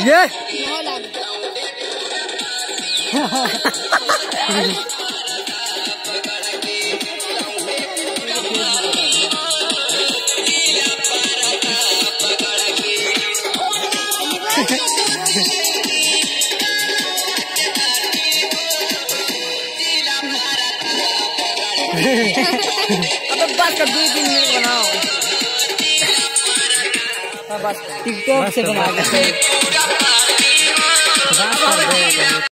ये अब बस कर 2-3 मिनट बनाओ। बस टिकटॉक से बना के